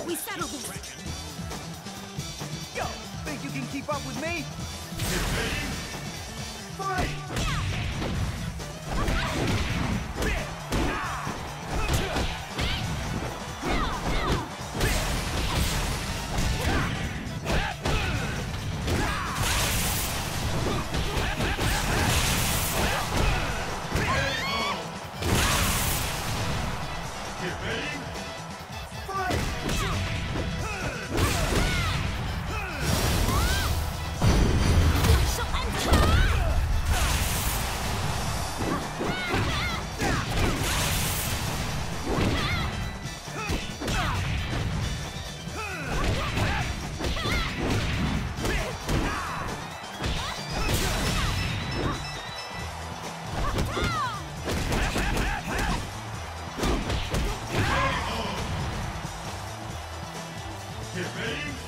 We settle this. Yo, think you can keep up with me? Get ready. Fight! Get ready. Fight! Get ready.